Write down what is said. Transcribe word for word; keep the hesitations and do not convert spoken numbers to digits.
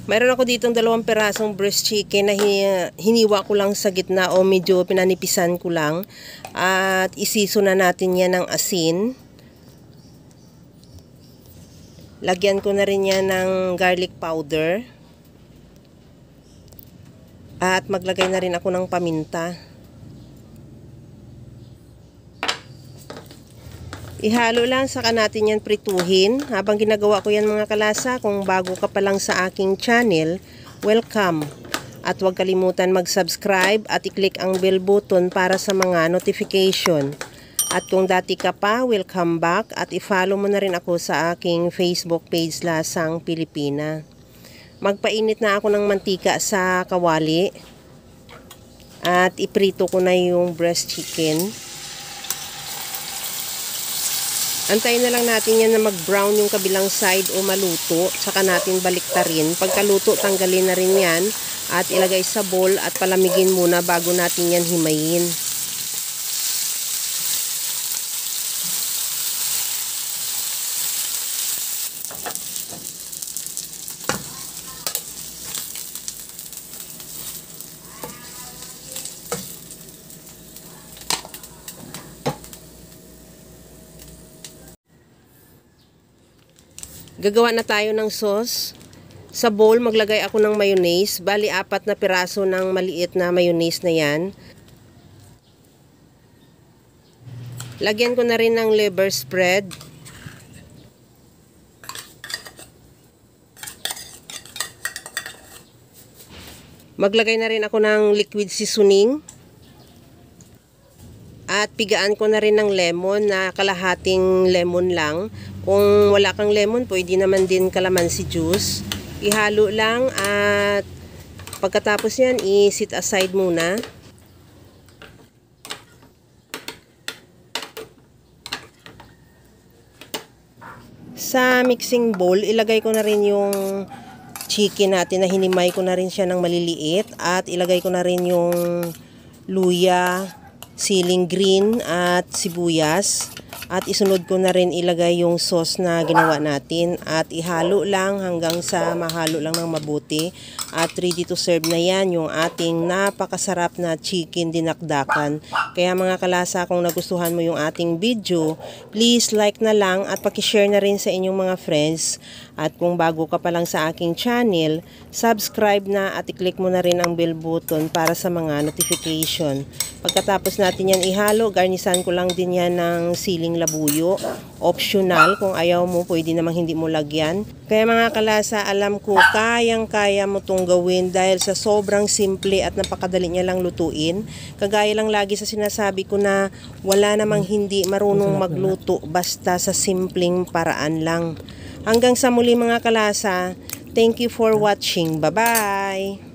Mayroon ako ditong dalawang perasong breast chicken na hiniwa ko lang sa gitna o medyo pinanipisan ko lang. At isiso na natin yan ng asin. Lagyan ko na rin yan ng garlic powder. At maglagay na rin ako ng paminta. Ihalo lang, saka natin yan prituhin. Habang ginagawa ko yan mga kalasa, kung bago ka pa lang sa aking channel, welcome. At huwag kalimutan mag-subscribe at i-click ang bell button para sa mga notification. At kung dati ka pa, welcome back at i-follow mo na rin ako sa aking Facebook page Lasang Pilipina. Magpainit na ako ng mantika sa kawali. At iprito ko na yung breast chicken. Antayin na lang natin yan na mag-brown yung kabilang side o maluto. Saka natin baliktarin. Pagkaluto, tanggalin na rin yan. At ilagay sa bowl at palamigin muna bago natin yan himayin. Gagawa na tayo ng sauce. Sa bowl, maglagay ako ng mayonnaise. Bali, apat na piraso ng maliit na mayonnaise na yan. Lagyan ko na rin ng liver spread. Maglagay na rin ako ng liquid seasoning. At pigaan ko na rin ng lemon na kalahating lemon lang. Kung wala kang lemon, pwede naman din calamansi juice. Ihalo lang at pagkatapos yan, i-set aside muna. Sa mixing bowl, ilagay ko na rin yung chicken natin na hinimay ko na rin siya ng maliliit. At ilagay ko na rin yung luya, siling green at sibuyas. At isunod ko na rin ilagay yung sauce na ginawa natin. At ihalo lang hanggang sa mahalo lang ng mabuti. At ready to serve na yan yung ating napakasarap na chicken dinakdakan. Kaya mga kalasa, kung nagustuhan mo yung ating video, please like na lang at pakishare na rin sa inyong mga friends. At kung bago ka pa lang sa aking channel, subscribe na at i-click mo na rin ang bell button para sa mga notification. Pagkatapos natin yan ihalo, garnisan ko lang din yan ng siling labuyo. Optional, kung ayaw mo, pwede namang hindi mo lagyan. Kaya mga kalasa, alam ko, kayang-kaya mo itong gawin dahil sa sobrang simple at napakadali niya lang lutuin. Kagaya lang lagi sa sinasabi ko na wala namang hindi marunong magluto basta sa simpleng paraan lang. Hanggang sa muli mga kalasa, thank you for watching. Bye-bye!